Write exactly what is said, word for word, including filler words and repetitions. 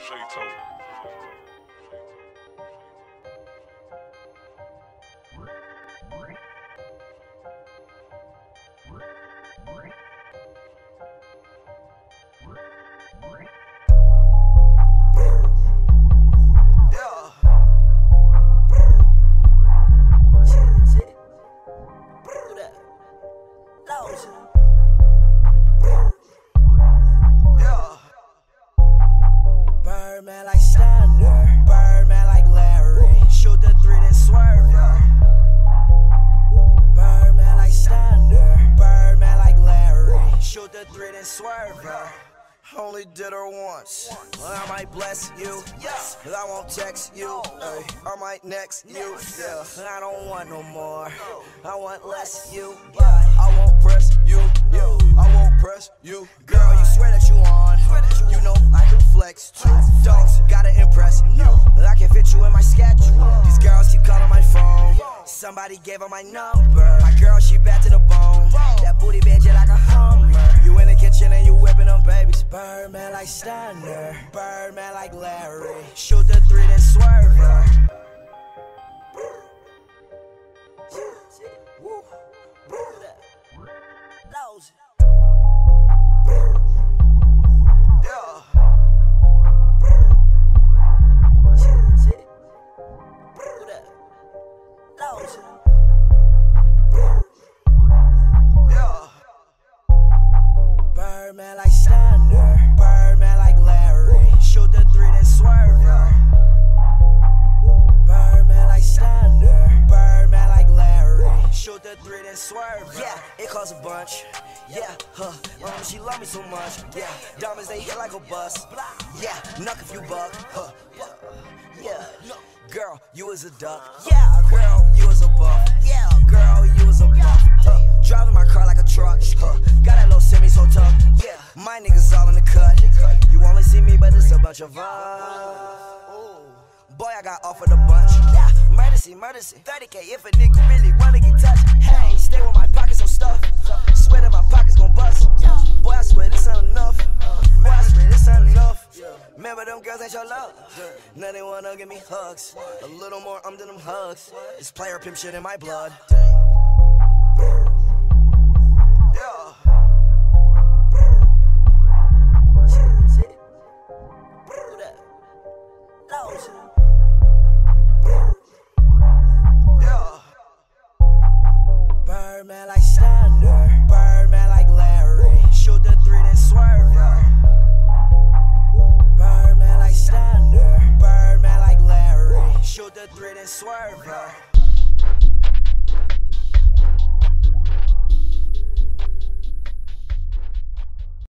Birdman like Stunner, Birdman like Larry, shoot the three then swerve. Birdman like Stunner, Birdman like Larry, shoot the three then swerve. Only did her once, I might bless you, but I won't text you, ay, I might next you, yeah. I don't want no more, I want less you, I won't press you, I won't press you. Girl, you swear that you on, you know I can flex too. Don't gotta impress you, I can fit you in my schedule. These girls keep calling my phone, somebody gave her my number. My girl, she bad to the bone, that booty bitch just like a Hummer. You in the kitchen and you whipping them babies. Birdman like Stunner, Birdman like Larry, shoot the three then swerve. Birdman like Stunner, Birdman like Larry, shoot the three then swerve. Birdman like Stunner, Birdman like Larry, shoot the three then swerve. Yeah, it costs a bunch. Yeah, huh, um, she love me so much. Yeah, diamonds they hit like a bus. Yeah, knuck if you buck. Huh, yeah, girl, you was a duck. Yeah, girl, you was a buff. Yeah, girl, you was a buff. Huh, driving my car like a truck. Huh, got that little semi so tough. Yeah, my niggas all in the cut. You only see me, but it's a bunch of us. Boy, I got offered a bunch. Yeah, murder-see, murder-see. thirty K if a nigga really wanna get touched. Hey, stay with my pockets so stuffed. Swear that my pockets gon' bust. Boy, I swear this ain't enough. Boy, I swear this ain't enough. Remember them girls ain't your love. Now they wanna give me hugs. A little more um than them hugs. It's player pimp shit in my blood. Yeah. Birdman like Stunner, Birdman like Larry, shoot the three then swerve. Birdman like Stunner, Birdman like Larry, shoot the three then swerve.